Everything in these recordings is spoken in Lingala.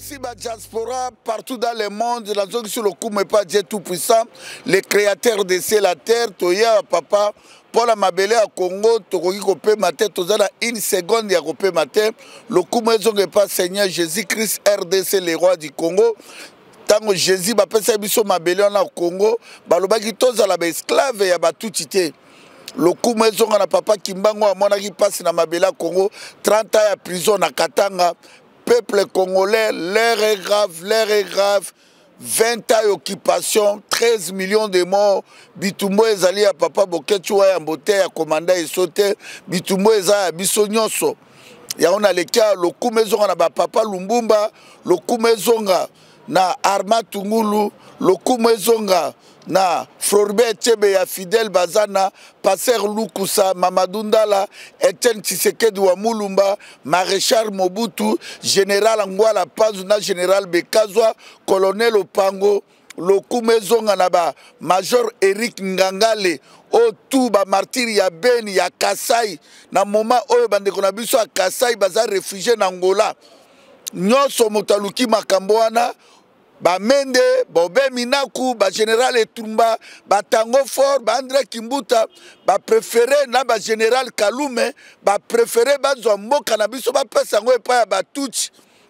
Merci la diaspora partout dans le monde. La zone sur le coup, mais pas Dieu tout-puissant. Les créateurs de la terre, Toya, papa, pour la mabele à Congo, Tokoki Kopé Maté, Tozala une seconde, ya Kopé Maté. Le coup, mais on pas Seigneur Jésus-Christ, RDC, les rois du Congo. Tango Jésus, bah, pesa biso mabele au Congo, bah, le baki tozala ba esclave, ya ba tout ité. Le coup, mais on a papa Kimbango, à mon qui passe dans mabele à Congo, 30 ans à prison à Katanga. Peuple congolais, l'air est grave, 20 ans d'occupation, 13 millions de morts. Bitumbo ezali à papa Bokechua ya mbote ya komanda esote, Bitumbo ezali à bisonyonso. Ya on a le cas, le coup maison na papa Lumbumba, le coup maison na Arma Tungulu, le coup maison na Floribert Tchebe ya Fidel Bazana, Passer Lukusa, Mamadou Ndala, Etienne Tshisekedi wa Mulumba, Maréchal Mobutu, Général Ngwala Pazuna, Général Bekazwa, Colonel Opango, Loku Mezonga Naba, Major Eric Ngangale, Otu ba martyr ya Beni ya Kasai, na moment oyo bandeko na biso ya Kasai baza réfugié na Angola. Nyonso motaluki makambo wana ba Mende, Bobe Minaku, ba Général Etumba, ba Tango Fort, ba André Kimbuta, ba préféré na ba Général Kalume, ba préféré ba Zomboka na biso ba pesa ngo epa ya ba Tutsi.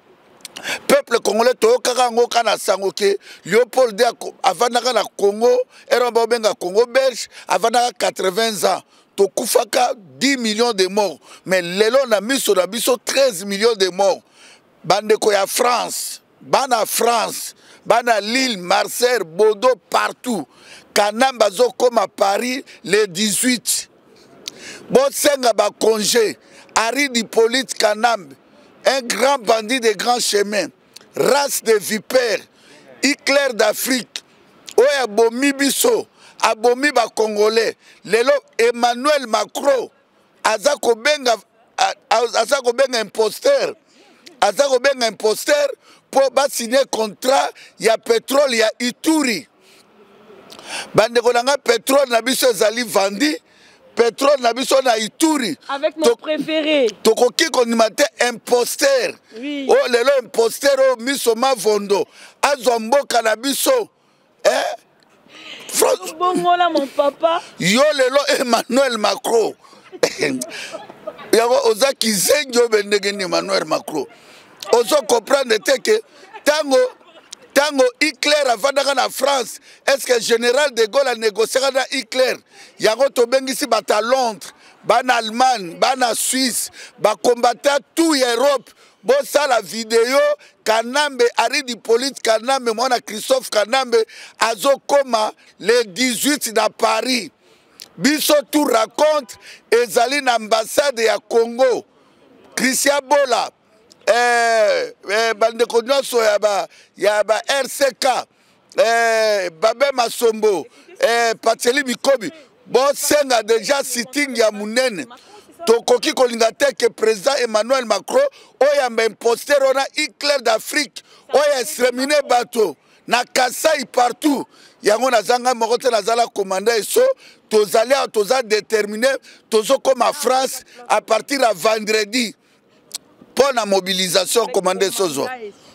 Peuple congolais to karango kana sangoke, Léopold avandaka na Congo, era ba benga Congo belge, avandaka 80 ans. To kufaka 10 millions de morts, mais lelo na miso na biso 13 millions de morts. Bandeko ya France, Bana France, Bana Lille, Marseille, Bordeaux, partout. Kanam bazo comme à Paris le 18. Bosenga ba congé, Harry Hippolyte Kanam, un grand bandit de grands chemins, race de vipères, Hitler d'Afrique, Oya Bomi Biso, Abomi ba Congolais, Lelo Emmanuel Macron, Azako Benga imposteur. Azako benga imposteur pour signer contrat ya pétrole ya Ituri. Bande konanga pétrole na biso ezali vandi, pétrole na biso na Ituri. Avec nos préférés. Tokoki konimate imposteur. Oui. Oh lelo imposteur o miso mavondo. Azwa mboka na biso. Bongola mon papa. Yo lelo Emmanuel Macron. Yako ozaki zenjo bendegeni Emmanuel Macron. Oso comprendre que tango Hitler avandaka na France, est-ce que général de Gaulle a négocié avec Hitler? Yango to bengisi bata Londres, bana Allemagne, bana Suisse, ba combattant tout Europe. Bon ça la vidéo Kanambe Harry Hippolyte Kanambe mwana Christophe Kanambe azo koma le 18 dans Paris. Biso tout raconte ezali na ambassade ya Congo. Christian Bola bandeko nyonso ya ba RCK Babe Masombo Pateli Bikobi bosenga déjà sitting ya munene tokoki kolinga te que président Emmanuel Macron oyamba imposteur ona Hitler d'Afrique oya exterminer bato na Kasai partout yango nazanga moko te nazala commandant eso toza déterminé tozo comme à France à partir de vendredi. Pour la mobilisation, commandé Sozo.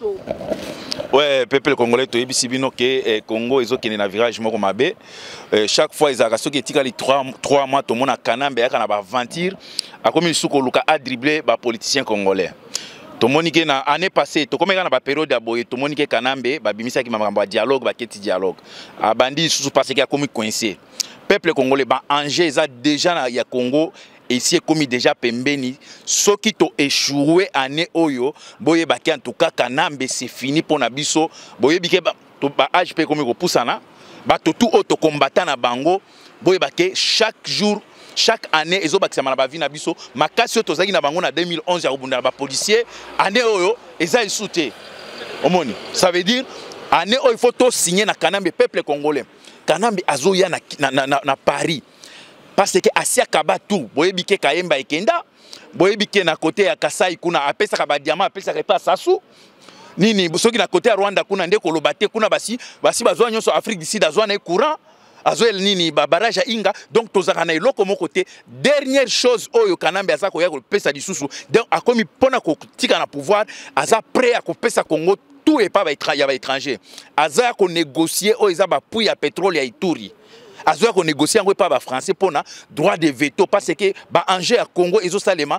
Ouais, peuple congolais, tu es ici, que Congo, ils ont un virage mabe. Chaque fois, ils ont qui les 3 mois, tout le monde a canambe, a aventure, a comme ils a dribblé les politiciens congolais. Tout le monde qui na année passée, tout comme na période d'aboyer, tout le monde qui canambe, bimisa qui m'a dialogue, dialogue. A bandi sous parce qu'il y a comme coincé. Peuple congolais, Angers, ils ont déjà ya Congo. Et si comme déjà pembeni, ceux qui ont échoué année oyo, boye baki en tout cas Kanambe c'est fini pour nabiso, boye bike ba âge pe comme ko poussana, ba tout auto combattant na bango, boye baki chaque jour, chaque année ezo baki sama na ba vie nabiso, makasi to zaki na bango na 2011 ya obunda ba policier, année oyo eza isouté. Omoni, ça veut dire année oyo il faut to signer na Kanambe peuple congolais. Kanambe azoya na Paris. Parce que Asia Kabatu, boyebike Kayemba Ekenda, boyebike na côté ya Kasai kuna apesa ka ba diamant apesa ka Sassou. Nini soki na côté ya Rwanda kuna ndeko lobate kuna basi bazwa nyonso Afrique du Sud azwa na courant. azoel nini ba barrage ya Inga donc tozaka na eloko moko côté dernière chose oyo Kanambe aza ko ya ko pesa lisusu donc akomi pona ko tika na pouvoir aza prêt à ko pesa Congo tout et pas ba étranger aza ko négocier oyo za ba puits ya pétrole ya Ituri azoya ko négocier ngo pas ba français pona droit de veto parce que ba enjeu ya Congo ezo salema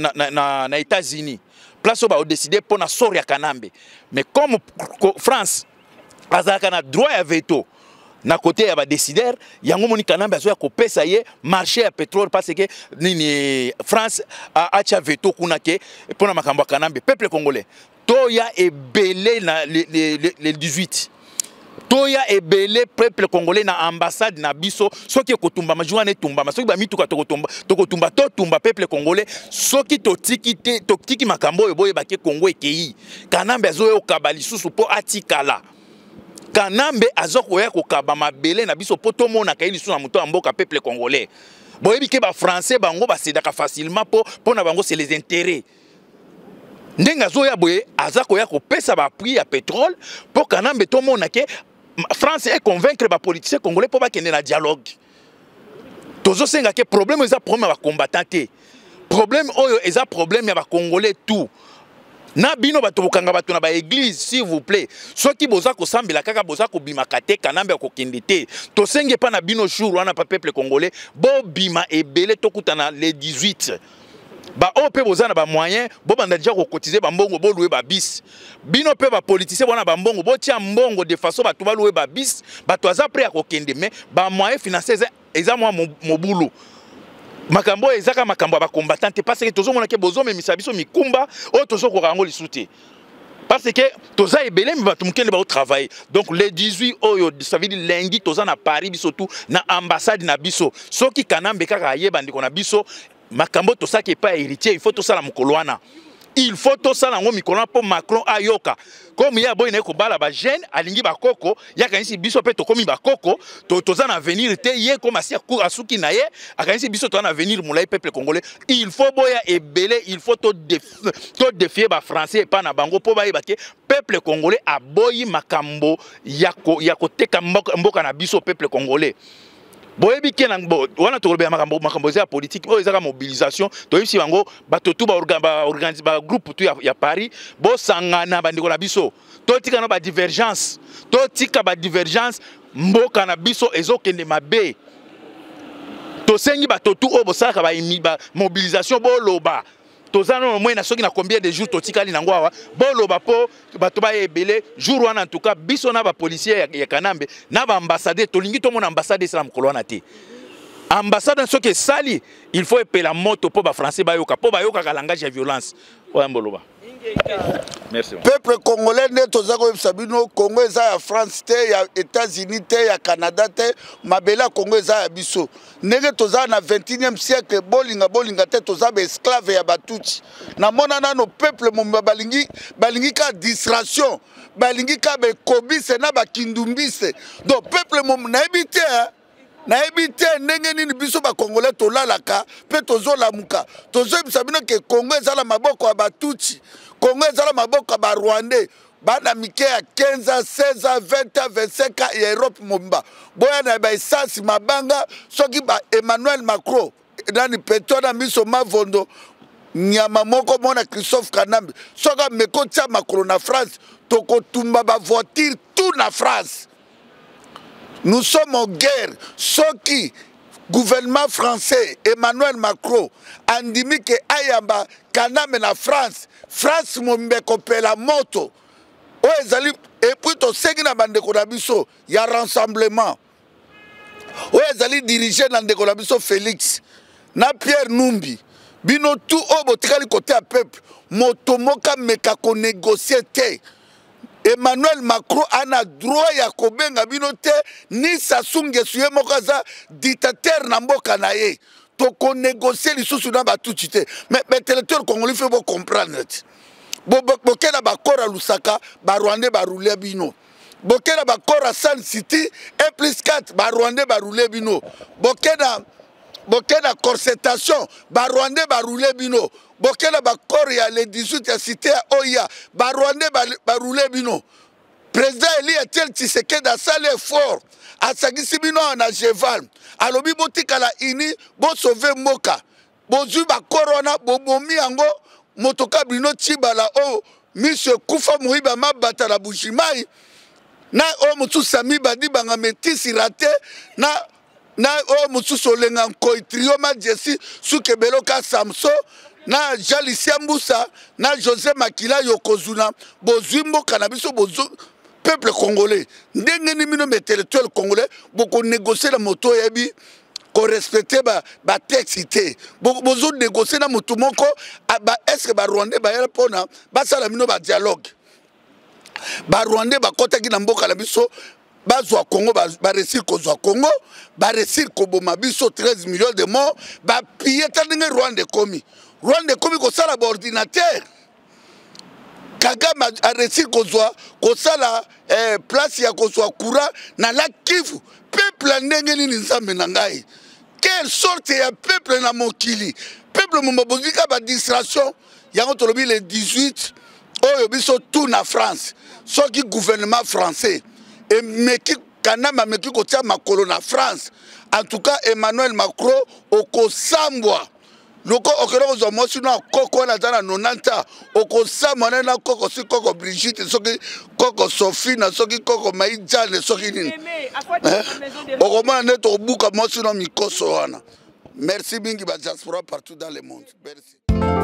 na États-Unis place ba décider pona sort ya Kanambe mais comme France azaka na droit ya veto na côté ya ba décideur yango moni Kanambe azoya ko pesa ye marché ya pétrole parce que nini France a acha veto kuna ke pona makambo Kanambe peuple congolais toya ebele na le 18 toya ebele peuple congolais na ambassade na biso soki kotumba majua ne tumba soki ba mituka tokotumba to tumba peuple congolais soki totiki makambo oyo boye bake Congo ekei Kanambe azoya okabali susu po atikala Kanambe azokoya kokaba mabele na biso po tomona kaili susu na muto ya mboka peuple congolais boyebi ke ba français bango basedaka facilement po na bango c'est les intérêts ndenga zoya boye azakoya kopesa ba prix ya pétrole po Kanambe tomona ke France est convaincre les politiciens congolais pour pas qu'il y ait un dialogue. Tozo senga que problème est un problème à combattant. Problème est un problème à congolais tout. Na bino bato bokanga bato na ba église s'il vous plaît. Ceux qui boza ko sambela kaka boza ko bimakate Kanambe ko kendete. To senge pa na bino jour wana pa peuple congolais bo bima ebele tokutana le 18. Ba o pe bozana ba moyen bo banda déjà ko cotiser ba mbongo bo louer ba bis bino pe ba politicien bona ba mbongo bo tia mbongo de façon ba to ba louer ba bis ba to aza prêt à ko kende mais ba moyen financier eza moi mobulu makambo ezaka makambo ba combattant parce que tozo mona ke bozo memisa biso mikumba o tozo ko rango lisuté parce que toza ebele mi bato mukende ba au travail donc le 18 oyo ça veut dire lundi toza na Paris biso tout na ambassade na biso soki Kanambe kaka yeba ndiko na biso makambo to ça qui est pas héritier il faut tout ça la mukoloana il faut tout ça la ngomikoloana pour Macron ayoka comme ya boy na ko bala ba jeune alingi ba koko ya kanisi biso pe to komi ba koko to za na avenir te ye comme asi asuki na ye akanisi biso to na avenir mulai peuple congolais il faut boya ebele il faut to défier ba français pas na bango po ba yebake peuple congolais aboyi makambo yako teka mboka na biso peuple congolais boyebi ke nango wana tokoloba makambo ya politique oyo ezaka mobilisation toyebisi bango bato tu organise ba groupe tu ya Paris bo sangana bandiko na biso totika na ba divergence mboka na biso ezokende mabe tosengi bato tu oyo bosalaka ba mobilisation boloba tozana au moins na soki na combien de jours totikali nango awa boloba po bato ba ebele jour wana en tout cas biso na ba policier ya Kanambe na ba ambassadeur tolingi to mon ambassade sala mkolona te ambassade soki sali il faut epela la moto po ba français ba yoka ka langage ya violence oya mboloba. Merci. Peuple congolais ne tozako sabino Congo eza ya France te ya États-Unis te ya Canada te mabela Congo eza ya biso ndenge toza na 21e siècle bolinga te toza ba esclave ya batuti na mona nano peuple momba balingi ka distraction balingi ka be kobise na ba kindumbise donc peuple mom na ebité na ebité ndenge nini biso ba congolais tolalaka pe tozolamuka tozobisa bino ke Congo ezala maboko ya batuti Congo ezala maboko ba Rwandais bana mike ya 15 16 20 25 ya Europe momba boya na ba essence mabanga soki ba Emmanuel Macron nani peto na miso mavondo nyama moko mona Christophe Kanambe soka mekotia Macron na France tokotumba ba voiture tout na France. Nous sommes en guerre soki gouvernement français Emmanuel Macron andimi ke ayamba Kanambe na France mombe kopela moto o ezali et puis to sengi na bandeko na biso ya rassemblement o ezali diriger na ndeko na biso Félix na Pierre Numbi bino tout o botikali côté à peuple moto moka meka ko négocier te Emmanuel Macron a droit ya kobenga bino te ni Sassou Nguesso ye moko aza dictateur na mboka na ye to ko négocier lisusu na batuti te mais intellectuel congolais fait bo comprendre bokena bakora Lusaka ba Rwandais ba rouler bino bokena bakora Sun City 1+4 ba Rwandais ba rouler bino bokena concertation ba Rwandais ba rouler bino bokena bakora ya le 18 ya cité Oya ba Rwandais ba rouler bino président Eli Etienne Tshisekedi a sali effort asangisi bino na cheval alobi botikala ini bosauve mboka bozwi bakorona bobomi yango motoka bino tibala o Monsieur Koufa Moïba mabata la Bouchimai na o mutu sami badi banga metisi rate na o mutu solenga nkoi trio ma jesi sukebelo ka Samso na Jalisia Mbusa na José Makila Yokozuna bozwimbo kanabiso bozu peuple congolais ndenge ni mino intellectuel congolais boko négocier la moto yebi ko respecter ba texte bozo négocier na mutu moko ba est-ce que ba rwandais ba yela pona ba sala mino ba dialogue ba rwandais ba kota ki na mboka la biso bazwa Congo ba réussir ko zwa Congo ba réussir ko boma biso 13 millions de morts ba pieta ndenge Rwanda komi ko sala ba ordinateur Kagame a réussir ko zwa ko sala place ya ko zwa courant na la Kivu peuple ndenge ni nzambe na ngai quelle sorte ya peuple na mokili peuple mobozika ba distraction yango tolobi le 18 oyo biso tout na France soki gouvernement français et meki kanama meki ko tia makolo na France en tout cas Emmanuel Macron okosambwa loko okero zo mosi na koko na tana 90 okosambwa na koko si koko Brigitte soki koko Sophie na soki koko Maïdjane soki nini okomana neto buka mosi na mikoso wana merci bingi ba diaspora partout dans le monde merci.